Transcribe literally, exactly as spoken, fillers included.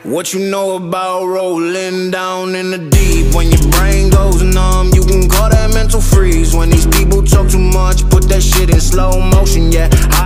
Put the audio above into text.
What you know about rolling down in the deep? When your brain goes numb, you can call that mental freeze. When these people talk too much, put that shit in slow motion, yeah.